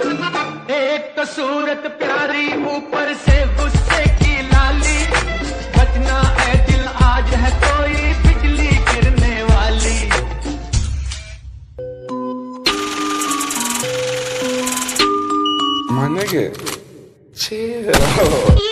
एक तो सूरत प्यारी, ऊपर से गुस्से की लाली, बचना है दिल आज है कोई बिजली गिरने वाली। My nigga, chill.